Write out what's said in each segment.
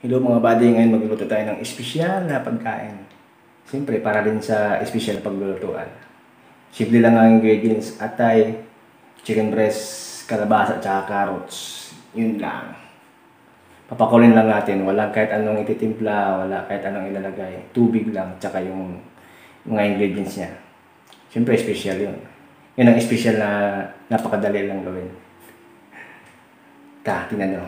Hello mga buddy, ngayon magluluto tayo ng espesyal na pagkain. Siyempre, para din sa espesyal na paglulutuan. Simple lang ang ingredients, atay, chicken breast, kalabasa, at saka carrots. Yun lang. Papakulin lang natin, wala kahit anong ititimpla, wala kahit anong ilalagay. Tubig lang, tsaka yung mga ingredients niya. Siyempre, espesyal yun. Yun ang espesyal na napakadali lang gawin. Tingnan nyo.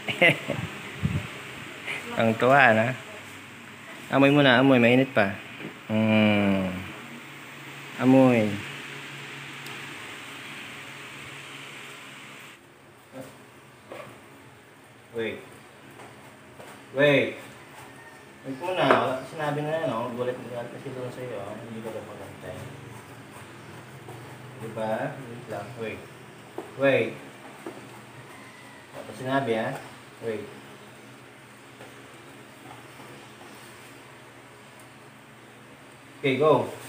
Ang tuwa na. Amoy mo na, amoy. Mainit pa. Amoy. Wait. Wait. Wait muna. Wala ka sinabi na yan, oh. Gulat kasi doon sa'yo, oh. Hindi ka daw magantay. Diba? Wait lang. Wait. Wait. Wala ka sinabi, ha? Wait. Okay, go.